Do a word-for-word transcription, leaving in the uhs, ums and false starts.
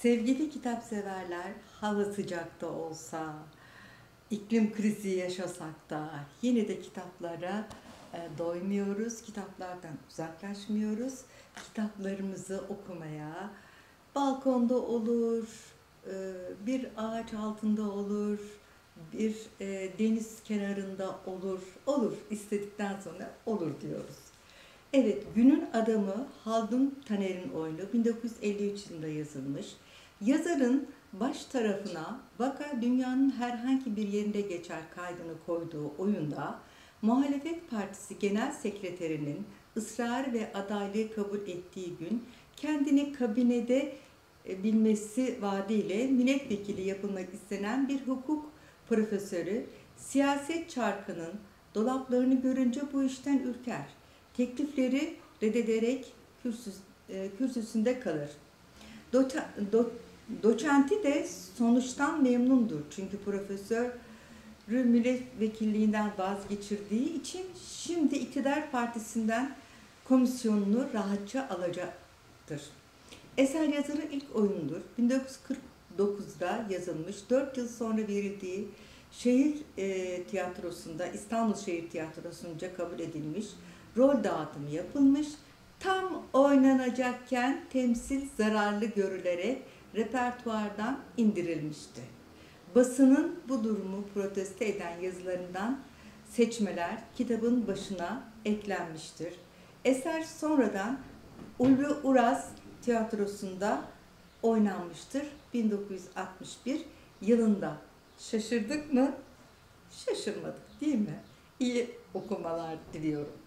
Sevgili kitapseverler, hava sıcak da olsa, iklim krizi yaşasak da yine de kitaplara e, doymuyoruz, kitaplardan uzaklaşmıyoruz. Kitaplarımızı okumaya, balkonda olur, e, bir ağaç altında olur, bir e, deniz kenarında olur, olur istedikten sonra olur diyoruz. Evet, günün adamı Haldun Taner'in oyunu bin dokuz yüz elli üç yılında yazılmış. Yazarın baş tarafına vaka dünyanın herhangi bir yerinde geçer kaydını koyduğu oyunda Muhalefet Partisi Genel Sekreterinin ısrar ve adaylığı kabul ettiği gün kendini kabinede e, bilmesi vaadiyle milletvekili yapılmak istenen bir hukuk profesörü siyaset çarkının dolaplarını görünce bu işten ürker. Teklifleri reddederek kürsüs, e, kürsüsünde kalır. Doça, do, doçenti de sonuçtan memnundur. Çünkü profesörü milletvekilliğinden vazgeçirdiği için şimdi iktidar partisinden komisyonunu rahatça alacaktır. Eser yazarı ilk oyundur. bin dokuz yüz kırk dokuzda yazılmış, dört yıl sonra verildiği şehir e, tiyatrosunda, İstanbul Şehir Tiyatrosu'nca kabul edilmiş, rol dağıtımı yapılmış, tam oynanacakken temsil zararlı görülerek repertuardan indirilmişti. Basının bu durumu protesto eden yazılarından seçmeler kitabın başına eklenmiştir. Eser sonradan Ulvi Uras Tiyatrosu'nda oynanmıştır bin dokuz yüz altmış bir yılında. Şaşırdık mı? Şaşırmadık değil mi? İyi okumalar diliyorum.